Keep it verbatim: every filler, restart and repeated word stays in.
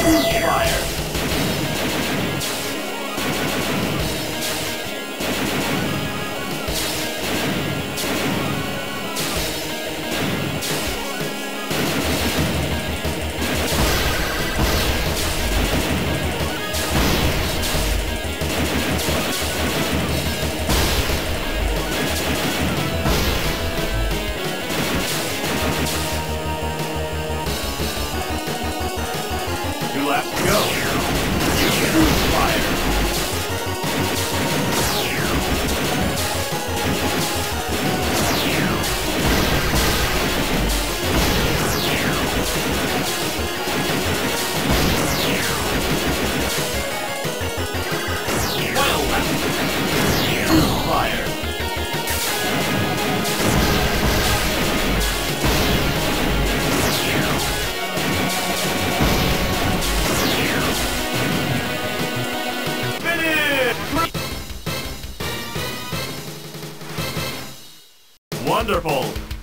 Fire. Two left to go. You can fire. Well left. Two fire. Wonderful!